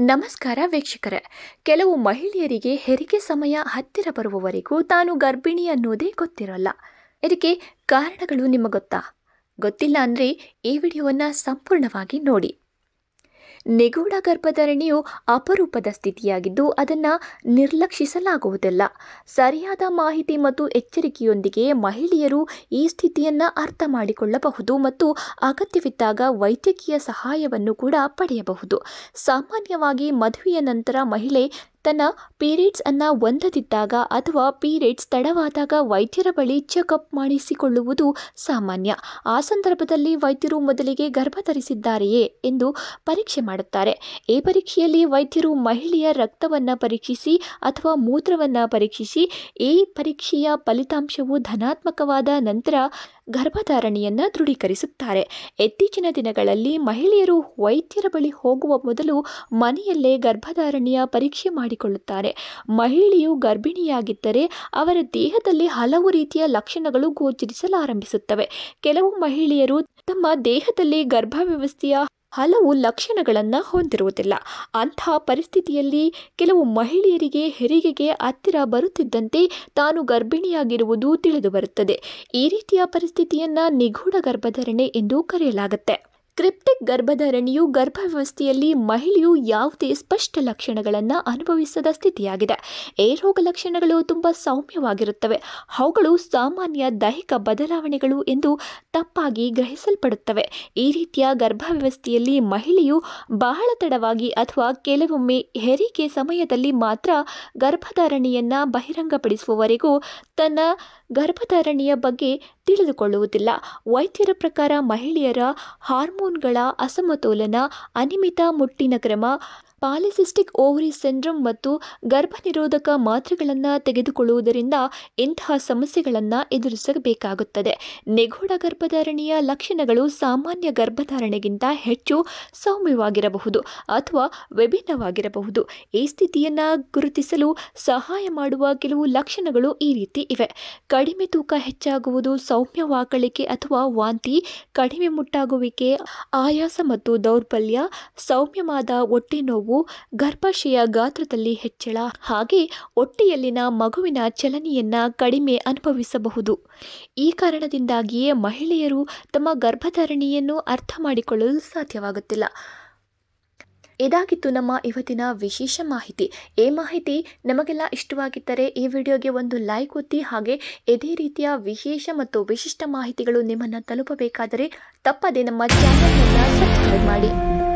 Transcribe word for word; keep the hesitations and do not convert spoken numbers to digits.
ನಮಸ್ಕಾರ ವೀಕ್ಷಕರೇ. ಕೆಲವು ಮಹಿಳೆಯರಿಗೆ ಹೆರಿಗೆ ಸಮಯ ಹತ್ತಿರ ಬರುವವರೆಗೂ ತಾನು ಗರ್ಭಿಣಿ ಅನ್ನೋದೇ ಗೊತ್ತಿರಲ್ಲ. ಇದಕ್ಕೆ ಕಾರಣಗಳು ನಿಮಗೆ ಗೊತ್ತಾ? ಗೊತ್ತಿಲ್ಲ ಅಂದರೆ ಈ ವಿಡಿಯೋವನ್ನು ಸಂಪೂರ್ಣವಾಗಿ ನೋಡಿ. ನಿಗೂಢ ಗರ್ಭಧಾರಣೆಯು ಅಪರೂಪದ ಸ್ಥಿತಿಯಾಗಿದ್ದು ಅದನ್ನು ನಿರ್ಲಕ್ಷಿಸಲಾಗುವುದಿಲ್ಲ. ಸರಿಯಾದ ಮಾಹಿತಿ ಮತ್ತು ಎಚ್ಚರಿಕೆಯೊಂದಿಗೆ ಮಹಿಳೆಯರು ಈ ಸ್ಥಿತಿಯನ್ನು ಅರ್ಥ ಮಾಡಿಕೊಳ್ಳಬಹುದು ಮತ್ತು ಅಗತ್ಯವಿದ್ದಾಗ ವೈದ್ಯಕೀಯ ಸಹಾಯವನ್ನು ಕೂಡ ಪಡೆಯಬಹುದು. ಸಾಮಾನ್ಯವಾಗಿ ಮದುವೆಯ ನಂತರ ಮಹಿಳೆ ತನ್ನ ಪೀರಿಯಡ್ಸ್ ಅನ್ನು ಹೊಂದದಿದ್ದಾಗ ಅಥವಾ ಪೀರಿಯಡ್ಸ್ ತಡವಾದಾಗ ವೈದ್ಯರ ಬಳಿ ಚೆಕಪ್ ಮಾಡಿಸಿಕೊಳ್ಳುವುದು ಸಾಮಾನ್ಯ. ಆ ಸಂದರ್ಭದಲ್ಲಿ ವೈದ್ಯರು ಮೊದಲಿಗೆ ಗರ್ಭಧರಿಸಿದ್ದಾರೆಯೇ ಎಂದು ಪರೀಕ್ಷೆ ಮಾಡುತ್ತಾರೆ. ಈ ಪರೀಕ್ಷೆಯಲ್ಲಿ ವೈದ್ಯರು ಮಹಿಳೆಯ ರಕ್ತವನ್ನು ಪರೀಕ್ಷಿಸಿ ಅಥವಾ ಮೂತ್ರವನ್ನು ಪರೀಕ್ಷಿಸಿ ಈ ಪರೀಕ್ಷೆಯ ಫಲಿತಾಂಶವು ಧನಾತ್ಮಕವಾದ ನಂತರ ಗರ್ಭಧಾರಣೆಯನ್ನು ದೃಢೀಕರಿಸುತ್ತಾರೆ. ಇತ್ತೀಚಿನ ದಿನಗಳಲ್ಲಿ ಮಹಿಳೆಯರು ವೈದ್ಯರ ಬಳಿ ಹೋಗುವ ಮೊದಲು ಮನೆಯಲ್ಲೇ ಗರ್ಭಧಾರಣೆಯ ಪರೀಕ್ಷೆ ಮಾಡಿಕೊಳ್ಳುತ್ತಾರೆ. ಮಹಿಳೆಯು ಗರ್ಭಿಣಿಯಾಗಿದ್ದರೆ ಅವರ ದೇಹದಲ್ಲಿ ಹಲವು ರೀತಿಯ ಲಕ್ಷಣಗಳು ಗೋಚರಿಸಲಾರಂಭಿಸುತ್ತವೆ. ಕೆಲವು ಮಹಿಳೆಯರು ತಮ್ಮ ದೇಹದಲ್ಲಿ ಗರ್ಭವ್ಯವಸ್ಥೆಯ ಹಲವು ಲಕ್ಷಣಗಳನ್ನು ಹೊಂದಿರುವುದಿಲ್ಲ. ಅಂತಹ ಪರಿಸ್ಥಿತಿಯಲ್ಲಿ ಕೆಲವು ಮಹಿಳೆಯರಿಗೆ ಹೆರಿಗೆಗೆ ಹತ್ತಿರ ಬರುತ್ತಿದ್ದಂತೆ ತಾನು ಗರ್ಭಿಣಿಯಾಗಿರುವುದು ತಿಳಿದು ಬರುತ್ತದೆ. ಈ ರೀತಿಯ ಪರಿಸ್ಥಿತಿಯನ್ನು ನಿಗೂಢ ಗರ್ಭಧಾರಣೆ ಎಂದು ಕರೆಯಲಾಗುತ್ತೆ. ಕ್ರಿಪ್ಟಿಕ್ ಗರ್ಭಧಾರಣೆಯು ಗರ್ಭವ್ಯವಸ್ಥೆಯಲ್ಲಿ ಮಹಿಳೆಯು ಯಾವುದೇ ಸ್ಪಷ್ಟ ಲಕ್ಷಣಗಳನ್ನು ಅನುಭವಿಸದ ಸ್ಥಿತಿಯಾಗಿದೆ. ಈ ರೋಗ ಲಕ್ಷಣಗಳು ತುಂಬ ಸೌಮ್ಯವಾಗಿರುತ್ತವೆ. ಅವುಗಳು ಸಾಮಾನ್ಯ ದೈಹಿಕ ಬದಲಾವಣೆಗಳು ಎಂದು ತಪ್ಪಾಗಿ ಗ್ರಹಿಸಲ್ಪಡುತ್ತವೆ. ಈ ರೀತಿಯ ಗರ್ಭವ್ಯವಸ್ಥೆಯಲ್ಲಿ ಮಹಿಳೆಯು ಬಹಳ ತಡವಾಗಿ ಅಥವಾ ಕೆಲವೊಮ್ಮೆ ಹೆರಿಗೆ ಸಮಯದಲ್ಲಿ ಮಾತ್ರ ಗರ್ಭಧಾರಣೆಯನ್ನು ಬಹಿರಂಗಪಡಿಸುವವರೆಗೂ ತನ್ನ ಗರ್ಭಧಾರಣೆಯ ಬಗ್ಗೆ ತಿಳಿದುಕೊಳ್ಳುವುದಿಲ್ಲ. ವೈದ್ಯರ ಪ್ರಕಾರ ಮಹಿಳೆಯರ ಹಾರ್ಮೋನ್ಗಳ ಅಸಮತೋಲನ, ಅನಿಯಮಿತ ಮುಟ್ಟಿನ ಕ್ರಮ, ಪಾಲಿಸಿಸ್ಟಿಕ್ ಓವರಿ ಸಿಂಡ್ರೋಮ್ ಮತ್ತು ಗರ್ಭನಿರೋಧಕ ಮಾತ್ರೆಗಳನ್ನು ತೆಗೆದುಕೊಳ್ಳುವುದರಿಂದ ಇಂತಹ ಸಮಸ್ಯೆಗಳನ್ನು ಎದುರಿಸಬೇಕಾಗುತ್ತದೆ. ನಿಗೂಢ ಗರ್ಭಧಾರಣೆಯ ಲಕ್ಷಣಗಳು ಸಾಮಾನ್ಯ ಗರ್ಭಧಾರಣೆಗಿಂತ ಹೆಚ್ಚು ಸೌಮ್ಯವಾಗಿರಬಹುದು ಅಥವಾ ವಿಭಿನ್ನವಾಗಿರಬಹುದು. ಈ ಸ್ಥಿತಿಯನ್ನು ಗುರುತಿಸಲು ಸಹಾಯ ಮಾಡುವ ಕೆಲವು ಲಕ್ಷಣಗಳು ಈ ರೀತಿ ಇವೆ. ಕಡಿಮೆ ತೂಕ ಹೆಚ್ಚಾಗುವುದು, ಸೌಮ್ಯ ವಾಕಳಿಕೆ ಅಥವಾ ವಾಂತಿ, ಕಡಿಮೆ ಮುಟ್ಟಾಗುವಿಕೆ, ಆಯಾಸ ಮತ್ತು ದೌರ್ಬಲ್ಯ, ಸೌಮ್ಯವಾದ ಹೊಟ್ಟೆ ನೋವು, ಗರ್ಭಾಶಯ ಗಾತ್ರದಲ್ಲಿ ಹೆಚ್ಚಳ, ಹಾಗೆ ಹೊಟ್ಟೆಯಲ್ಲಿನ ಮಗುವಿನ ಚಲನೆಯನ್ನ ಕಡಿಮೆ ಅನುಭವಿಸಬಹುದು. ಈ ಕಾರಣದಿಂದಾಗಿಯೇ ಮಹಿಳೆಯರು ತಮ್ಮ ಗರ್ಭಧಾರಣೆಯನ್ನು ಅರ್ಥ ಮಾಡಿಕೊಳ್ಳಲು ಸಾಧ್ಯವಾಗುತ್ತಿಲ್ಲ. ಇದಾಗಿತ್ತು ನಮ್ಮ ಇವತ್ತಿನ ವಿಶೇಷ ಮಾಹಿತಿ. ಈ ಮಾಹಿತಿ ನಮಗೆಲ್ಲ ಇಷ್ಟವಾಗಿದ್ದರೆ ಈ ವಿಡಿಯೋಗೆ ಒಂದು ಲೈಕ್ ಒತ್ತಿ. ಹಾಗೆ ಇದೇ ರೀತಿಯ ವಿಶೇಷ ಮತ್ತು ವಿಶಿಷ್ಟ ಮಾಹಿತಿಗಳು ನಿಮ್ಮನ್ನು ತಲುಪಬೇಕಾದರೆ ತಪ್ಪದೆ ನಮ್ಮ ಚಾನಲನ್ನು ಸಬ್ಸ್ಕ್ರೈಬ್ ಮಾಡಿ.